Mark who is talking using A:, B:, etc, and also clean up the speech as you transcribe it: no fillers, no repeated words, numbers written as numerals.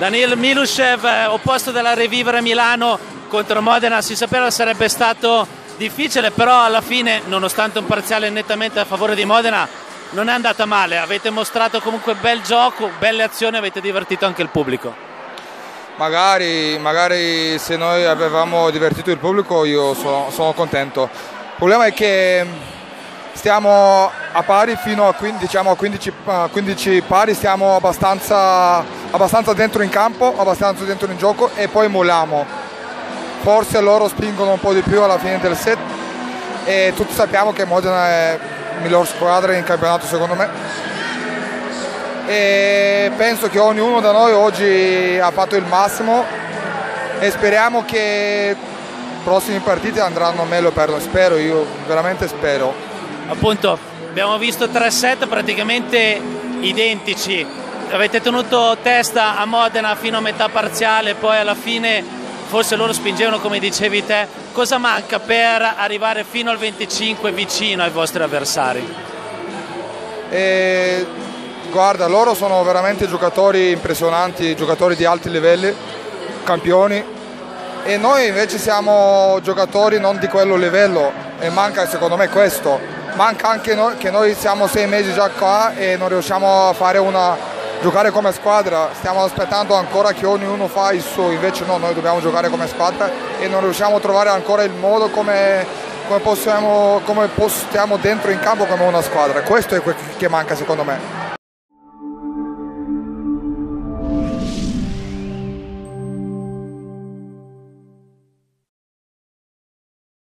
A: Daniil Milušev, opposto della Revivere Milano contro Modena, si sapeva sarebbe stato difficile, però alla fine, nonostante un parziale nettamente a favore di Modena, non è andata male. Avete mostrato comunque bel gioco, belle azioni, avete divertito anche il pubblico.
B: Magari se noi avevamo divertito il pubblico io sono contento. Il problema è che stiamo a pari fino a 15 pari, stiamo abbastanza dentro in campo, abbastanza dentro in gioco e poi molliamo. Forse loro spingono un po' di più alla fine del set e tutti sappiamo che Modena è la miglior squadra in campionato secondo me. E penso che ognuno da noi oggi ha fatto il massimo e speriamo che i prossimi partiti andranno meglio per noi, spero, io veramente spero.
A: Appunto, abbiamo visto 3 set praticamente identici, avete tenuto testa a Modena fino a metà parziale, poi alla fine forse loro spingevano come dicevi te. Cosa manca per arrivare fino al 25 vicino ai vostri avversari?
B: Guarda, loro sono veramente giocatori impressionanti, giocatori di alti livelli, campioni, e noi invece siamo giocatori non di quello livello e manca secondo me questo. Manca anche noi, che noi siamo 6 mesi già qua e non riusciamo a fare giocare come squadra, stiamo aspettando ancora che ognuno fa il suo, invece no, noi dobbiamo giocare come squadra e non riusciamo a trovare ancora il modo come possiamo dentro in campo come una squadra. Questo è quel che manca secondo me.